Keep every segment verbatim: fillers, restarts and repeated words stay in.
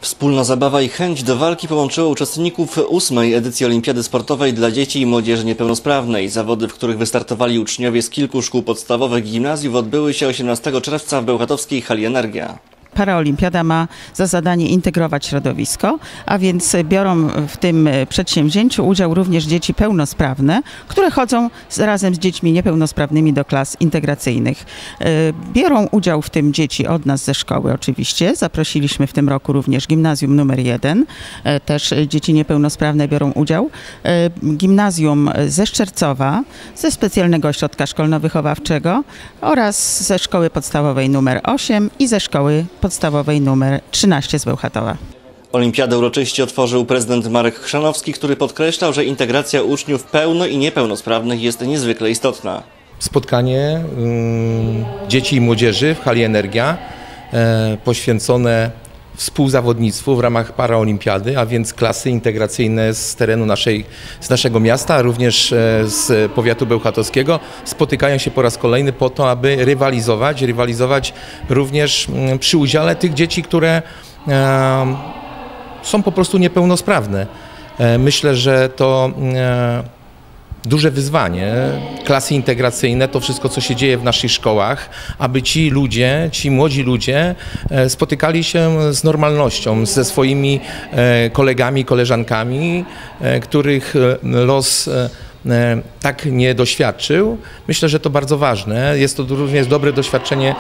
Wspólna zabawa i chęć do walki połączyło uczestników ósmej edycji Olimpiady Sportowej dla Dzieci i Młodzieży Niepełnosprawnej. Zawody, w których wystartowali uczniowie z kilku szkół podstawowych i gimnazjów, odbyły się osiemnastego czerwca w bełchatowskiej hali Energia. Paraolimpiada ma za zadanie integrować środowisko, a więc biorą w tym przedsięwzięciu udział również dzieci pełnosprawne, które chodzą razem z dziećmi niepełnosprawnymi do klas integracyjnych. Biorą udział w tym dzieci od nas ze szkoły oczywiście. Zaprosiliśmy w tym roku również gimnazjum numer jeden. Też dzieci niepełnosprawne biorą udział. Gimnazjum ze Szczercowa, ze specjalnego ośrodka szkolno-wychowawczego oraz ze szkoły podstawowej numer osiem i ze szkoły podstawowej numer trzynaście z Bełchatowa. Olimpiadę uroczyście otworzył prezydent Marek Chrzanowski, który podkreślał, że integracja uczniów pełno- i niepełnosprawnych jest niezwykle istotna. Spotkanie y, dzieci i młodzieży w hali Energia y, poświęcone współzawodnictwu w ramach paraolimpiady, a więc klasy integracyjne z terenu naszej, z naszego miasta, a również z powiatu bełchatowskiego spotykają się po raz kolejny po to, aby rywalizować, rywalizować również przy udziale tych dzieci, które e, są po prostu niepełnosprawne. E, myślę, że to e, duże wyzwanie, klasy integracyjne, to wszystko, co się dzieje w naszych szkołach, aby ci ludzie, ci młodzi ludzie spotykali się z normalnością, ze swoimi kolegami, koleżankami, których los tak nie doświadczył. Myślę, że to bardzo ważne. Jest to również dobre doświadczenie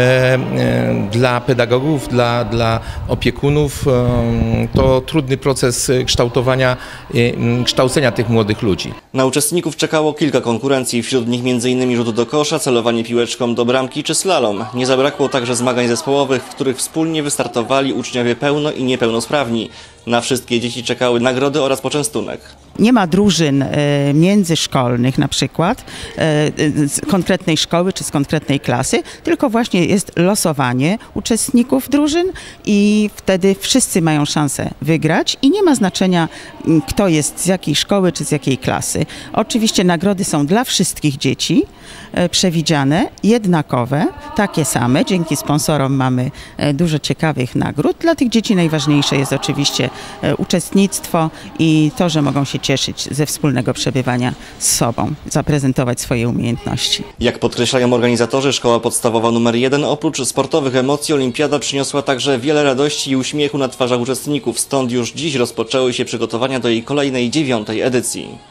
dla pedagogów, dla, dla opiekunów. To trudny proces kształtowania, kształcenia tych młodych ludzi. Na uczestników czekało kilka konkurencji, wśród nich między innymi rzut do kosza, celowanie piłeczką do bramki czy slalom. Nie zabrakło także zmagań zespołowych, w których wspólnie wystartowali uczniowie pełno- i niepełnosprawni. Na wszystkie dzieci czekały nagrody oraz poczęstunek. Nie ma drużyn międzyszkolnych na przykład z konkretnej szkoły czy z konkretnej klasy, tylko właśnie jest losowanie uczestników drużyn i wtedy wszyscy mają szansę wygrać i nie ma znaczenia, kto jest z jakiej szkoły czy z jakiej klasy. Oczywiście nagrody są dla wszystkich dzieci przewidziane, jednakowe, takie same. Dzięki sponsorom mamy dużo ciekawych nagród. Dla tych dzieci najważniejsze jest oczywiście uczestnictwo i to, że mogą się cieszyć ze wspólnego przebywania z sobą, zaprezentować swoje umiejętności. Jak podkreślają organizatorzy, szkoła podstawowa numer jeden, oprócz sportowych emocji olimpiada przyniosła także wiele radości i uśmiechu na twarzach uczestników, stąd już dziś rozpoczęły się przygotowania do jej kolejnej dziewiątej edycji.